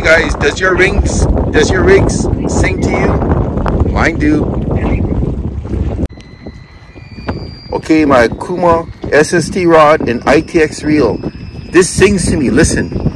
guys, does your rigs sing to you? Mine do. Okay, my Kuma SST rod and ITX reel. This sings to me, listen.